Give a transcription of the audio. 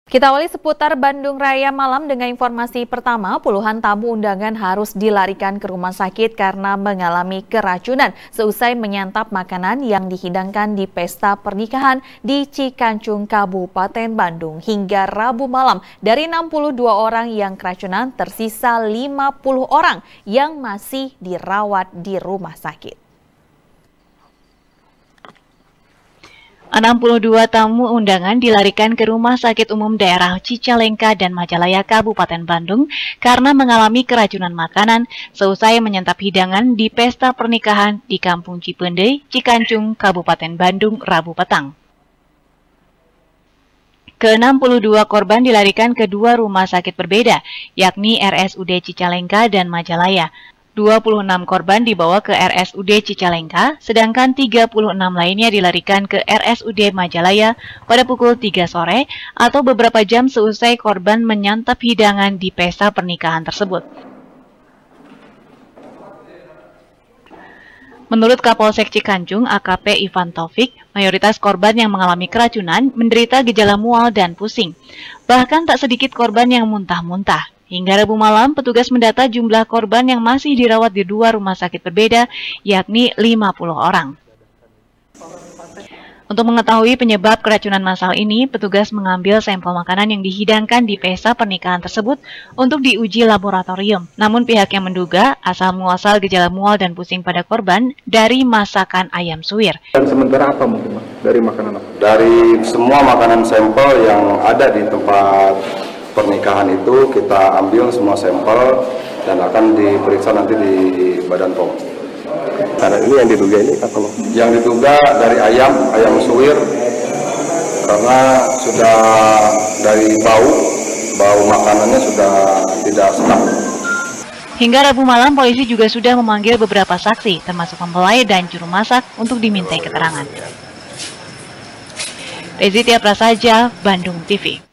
Kita awali seputar Bandung Raya malam dengan informasi pertama, puluhan tamu undangan harus dilarikan ke rumah sakit karena mengalami keracunan seusai menyantap makanan yang dihidangkan di pesta pernikahan di Cikancung, Kabupaten Bandung. Hingga Rabu malam, dari 62 orang yang keracunan, tersisa 50 orang yang masih dirawat di rumah sakit. 62 tamu undangan dilarikan ke Rumah Sakit Umum Daerah Cicalengka dan Majalaya, Kabupaten Bandung karena mengalami keracunan makanan seusai menyantap hidangan di pesta pernikahan di Kampung Cipendei, Cikancung, Kabupaten Bandung, Rabu petang. Ke-62 korban dilarikan ke dua rumah sakit berbeda, yakni RSUD Cicalengka dan Majalaya. 26 korban dibawa ke RSUD Cicalengka, sedangkan 36 lainnya dilarikan ke RSUD Majalaya pada pukul 3 sore atau beberapa jam seusai korban menyantap hidangan di pesta pernikahan tersebut. Menurut Kapolsek Cikancung, AKP Ivan Taufik, mayoritas korban yang mengalami keracunan menderita gejala mual dan pusing. Bahkan tak sedikit korban yang muntah-muntah. Hingga Rabu malam, petugas mendata jumlah korban yang masih dirawat di dua rumah sakit berbeda, yakni 50 orang. Untuk mengetahui penyebab keracunan massal ini, petugas mengambil sampel makanan yang dihidangkan di pesta pernikahan tersebut untuk diuji laboratorium. Namun pihak yang menduga asal-muasal gejala mual dan pusing pada korban dari masakan ayam suwir. Dan sementara apa mungkin dari makanan apa? Dari semua makanan sampel yang ada di tempat pernikahan itu kita ambil semua sampel dan akan diperiksa nanti di Badan POM. Karena ini yang diduga ini apa loh? Yang diduga dari ayam suwir, karena sudah dari bau makanannya sudah tidak sedap. Hingga Rabu malam, polisi juga sudah memanggil beberapa saksi, termasuk mempelai dan juru masak untuk dimintai keterangan. Rezi Tiaprasaja, Bandung TV.